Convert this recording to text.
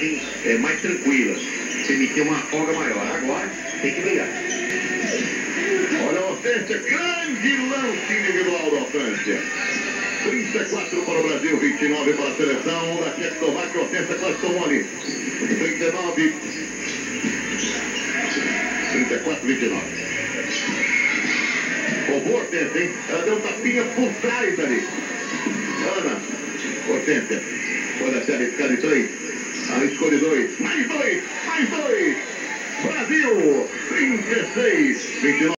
passagem mais tranquila. Você emitir uma folga maior. Agora tem que brigar. Olha a Hortência, grande lance individual da Hortência. 34 para o Brasil, 29 para a seleção da Tchecoslováquia. Hortência quase tomou ali. 39, 34, 29. Roubou Hortência, hein? Ela deu um tapinha por trás ali. Ana, Hortência, pode ser arriscado isso aí. Ela escolhe 2, mais 2, mais 2. Brasil, 36, 29.